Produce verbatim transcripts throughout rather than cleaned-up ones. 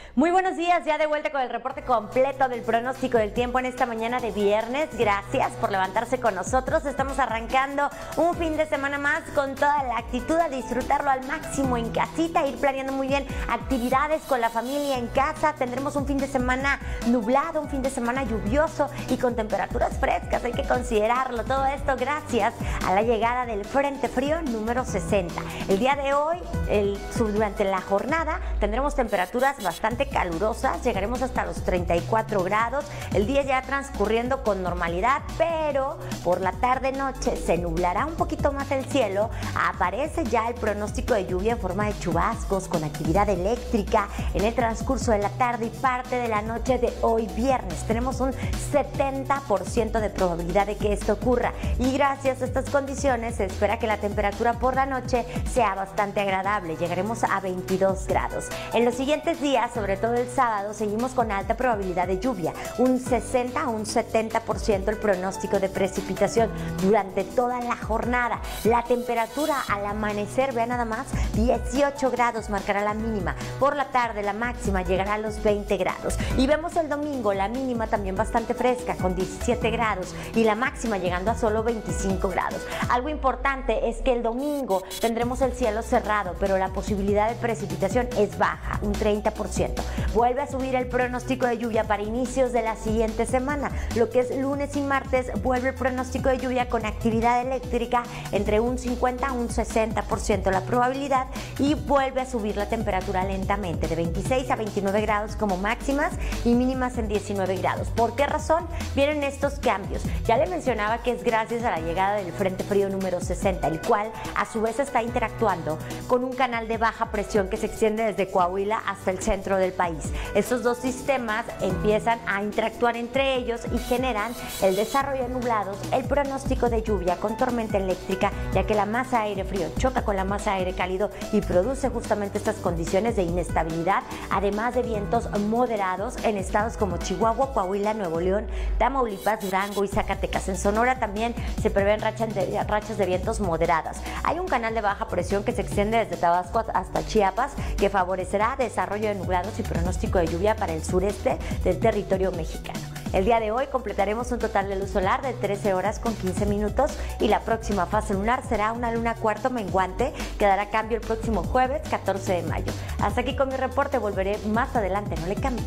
Muy buenos días, ya de vuelta con el reporte completo del pronóstico del tiempo en esta mañana de viernes. Gracias por levantarse con nosotros. Estamos arrancando un fin de semana más con toda la actitud a disfrutarlo al máximo en casita, ir planeando muy bien actividades con la familia en casa. Tendremos un fin de semana nublado, un fin de semana lluvioso y con temperaturas frescas. Hay que considerarlo. Todo esto gracias a la llegada del Frente Frío número sesenta. El día de hoy, el, durante la jornada, tendremos temperaturas bastante calurosas, llegaremos hasta los treinta y cuatro grados, el día ya transcurriendo con normalidad, pero por la tarde-noche se nublará un poquito más el cielo, aparece ya el pronóstico de lluvia en forma de chubascos con actividad eléctrica en el transcurso de la tarde y parte de la noche de hoy viernes. Tenemos un setenta por ciento de probabilidad de que esto ocurra y gracias a estas condiciones se espera que la temperatura por la noche sea bastante agradable, llegaremos a veintidós grados. En los siguientes días, sobre todo el sábado, seguimos con alta probabilidad de lluvia, un sesenta a un setenta por ciento el pronóstico de precipitación durante toda la jornada. La temperatura al amanecer, vean nada más, dieciocho grados marcará la mínima. Por la tarde la máxima llegará a los veinte grados. Y vemos el domingo la mínima también bastante fresca con diecisiete grados y la máxima llegando a solo veinticinco grados. Algo importante es que el domingo tendremos el cielo cerrado, pero la posibilidad de precipitación es baja, un treinta por ciento. Vuelve a subir el pronóstico de lluvia para inicios de la siguiente semana. Lo que es lunes y martes vuelve el pronóstico de lluvia con actividad eléctrica entre un cincuenta a un sesenta por ciento la probabilidad y vuelve a subir la temperatura lentamente de veintiséis a veintinueve grados como máximas y mínimas en diecinueve grados. ¿Por qué razón vienen estos cambios? Ya le mencionaba que es gracias a la llegada del Frente Frío número sesenta, el cual a su vez está interactuando con un canal de baja presión que se extiende desde Coahuila hasta el centro del país. Estos dos sistemas empiezan a interactuar entre ellos y generan el desarrollo de nublados, el pronóstico de lluvia con tormenta eléctrica, ya que la masa aire frío choca con la masa aire cálido y produce justamente estas condiciones de inestabilidad, además de vientos moderados en estados como Chihuahua, Coahuila, Nuevo León, Tamaulipas, Durango y Zacatecas. En Sonora también se prevén rachas de, rachas de vientos moderadas. Hay un canal de baja presión que se extiende desde Tabasco hasta Chiapas que favorecerá desarrollo de nublados y pronóstico de lluvia para el sureste del territorio mexicano. El día de hoy completaremos un total de luz solar de trece horas con quince minutos y la próxima fase lunar será una luna cuarto menguante que dará cambio el próximo jueves catorce de mayo. Hasta aquí con mi reporte, volveré más adelante, no le cambie.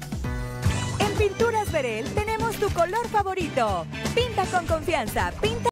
En Pinturas Verel tenemos tu color favorito. Pinta con confianza, pinta